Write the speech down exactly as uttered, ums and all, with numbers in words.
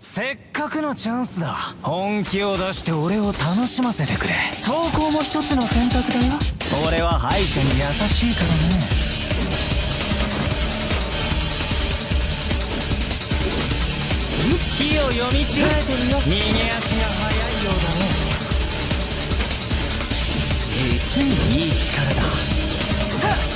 せっかくのチャンスだ。本気を出して俺を楽しませてくれ。投稿も一つの選択だよ。俺は敗者に優しいからね。木を読み違えてるよ。逃げ足が速いようだね。実にいい力だ。さあ